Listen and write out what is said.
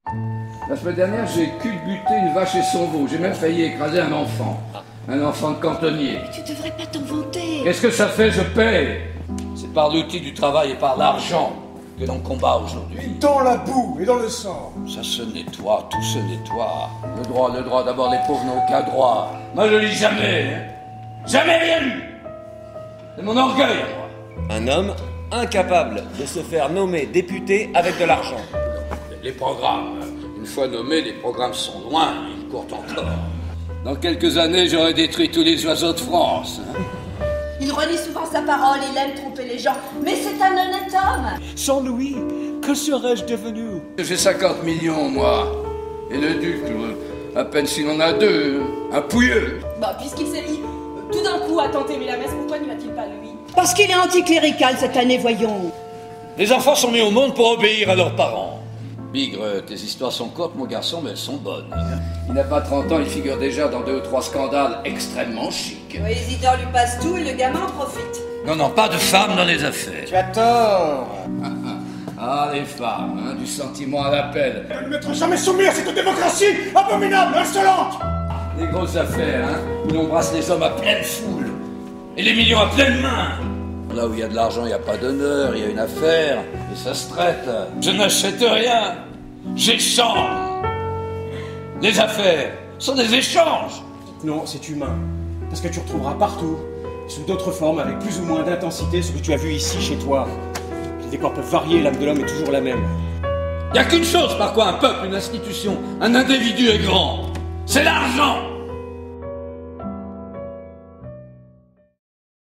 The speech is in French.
La semaine dernière, j'ai culbuté une vache et son veau. J'ai même failli écraser un enfant. Un enfant de cantonnier. Mais tu devrais pas t'en vanter. Qu'est-ce que ça fait? Je paye. C'est par l'outil du travail et par l'argent que l'on combat aujourd'hui. Dans la boue et dans le sang. Ça se nettoie, tout se nettoie. Le droit, d'abord les pauvres n'ont aucun droit. Moi je lis jamais, hein. Jamais rien lu. C'est mon orgueil, moi. Un homme incapable de se faire nommer député avec de l'argent. Les programmes, une fois nommés, les programmes sont loin, ils courent encore. Dans quelques années, j'aurai détruit tous les oiseaux de France. Hein. Il renie souvent sa parole, il aime tromper les gens, mais c'est un honnête homme. Sans lui, que serais-je devenu? J'ai 50 millions, moi. Et le duc, à peine s'il en a deux, un pouilleux. Bah, puisqu'il s'est mis tout d'un coup à tenter la messe, pourquoi n'y va-t-il pas, lui? Parce qu'il est anticlérical cette année, voyons. Les enfants sont mis au monde pour obéir à leurs parents. Bigre, tes histoires sont courtes, mon garçon, mais elles sont bonnes. Il n'a pas 30 ans, il figure déjà dans 2 ou 3 scandales extrêmement chics. Oui, Isidore lui passe tout et le gamin en profite. Non, pas de femmes dans les affaires. Tu as tort. Ah, les femmes, hein, du sentiment à l'appel. Ne mettront jamais soumis à cette démocratie abominable, insolente. Les grosses affaires, hein, où l'on brasse les hommes à pleine foule. Et les millions à pleine main. Là où il y a de l'argent, il n'y a pas d'honneur, il y a une affaire, et ça se traite. Je n'achète rien, j'échange. Les affaires sont des échanges. Non, c'est humain. Parce que tu retrouveras partout, sous d'autres formes, avec plus ou moins d'intensité, ce que tu as vu ici chez toi. Les décors peuvent varier, l'âme de l'homme est toujours la même. Il n'y a qu'une chose par quoi un peuple, une institution, un individu est grand. C'est l'argent.